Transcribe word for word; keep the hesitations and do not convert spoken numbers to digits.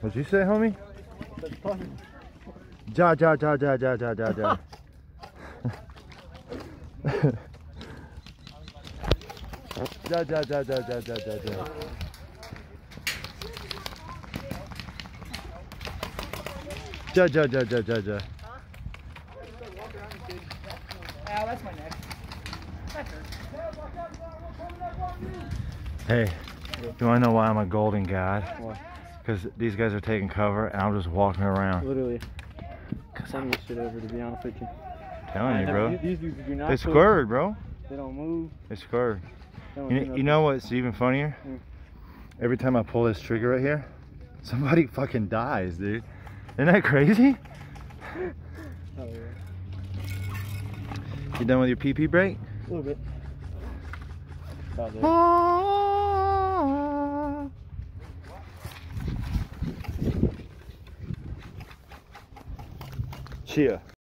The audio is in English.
What'd you say, homie? Ja, ja, ja, ja, ja, ja, ja, ja. Ja, ja, ja, ja, ja, ja, ja, ja. Ja, ja, ja, ja, ja, ja. Ow, that's my neck. That hurts. Hey, do I know why I'm a golden god? Why? Because these guys are taking cover and I'm just walking around. Literally. Send this shit over, to be honest with you. Telling you, bro. These, these dudes do not They push. squirted, bro. They don't move. They squirted. They don't You, do you nothing. know what's even funnier? Mm. Every time I pull this trigger right here, somebody fucking dies, dude. Isn't that crazy? Oh, yeah. You done with your pee pee break? A little bit. About there. Ah. Chia.